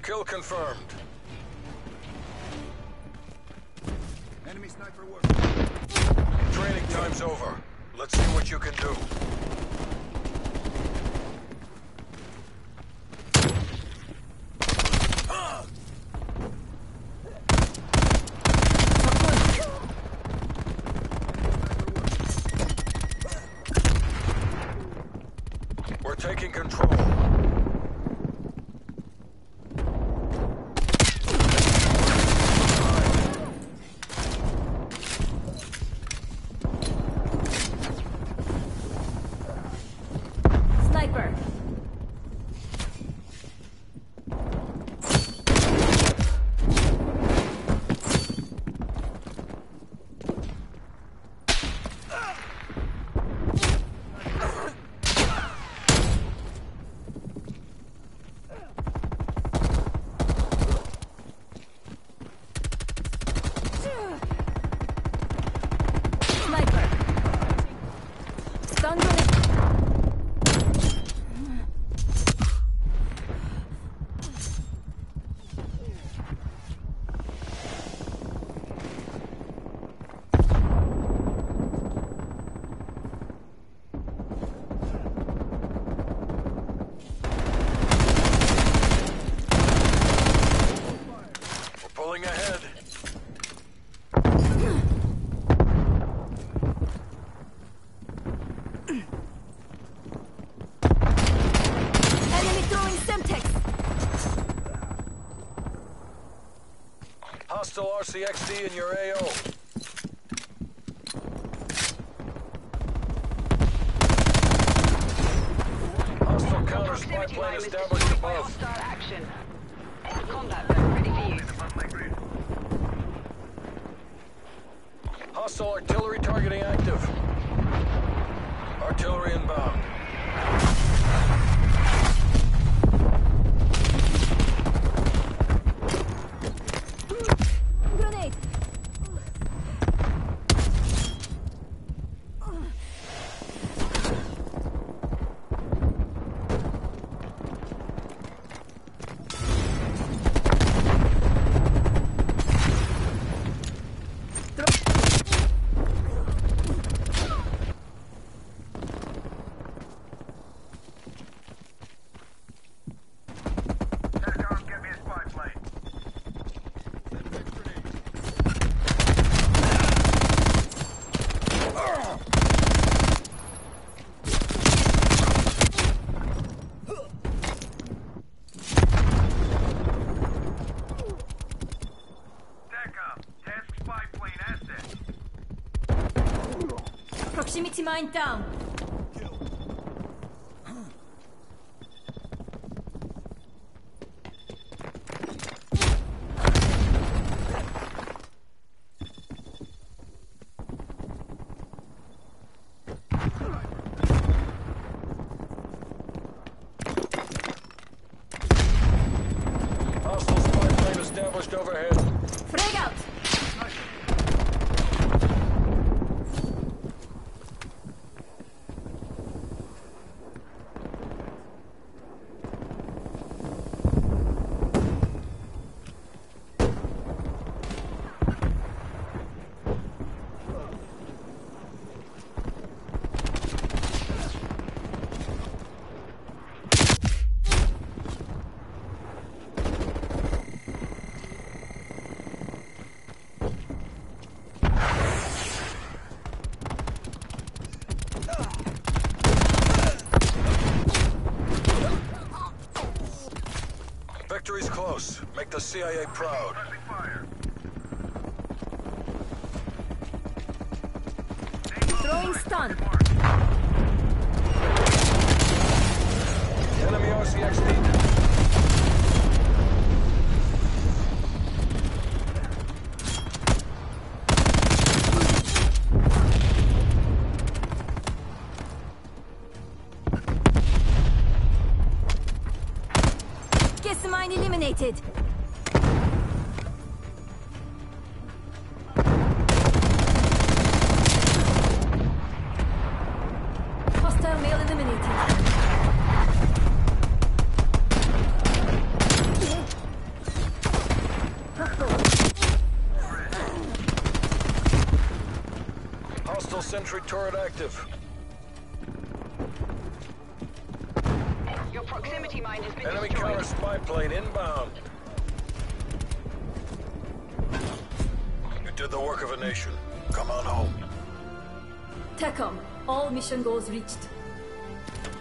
Kill confirmed. Enemy sniper work. Training time's over. Let's see what you can do. We're taking control. Sniper. Stun grenade. We're pulling ahead. Enemy throwing Semtex. Hostile RCXD in your AO. Hostile counter spy plane established above. Hostile action. Combat zone ready for use. Hostile artillery targeting active. Artillery inbound. Grenade. Get me a spy plane. Task spy plane asset. Proximity mine down. Hostile spy plane established overhead. Frag out. Victory's close. Make the CIA proud. Throwing stun. Enemy RCXD. Gas mine eliminated. Hostile male eliminated. Hostile sentry turret active. Your proximity mine has been Enemy destroyed. counter spy plane inbound. You did the work of a nation. Come on home. TACOM, all mission goals reached.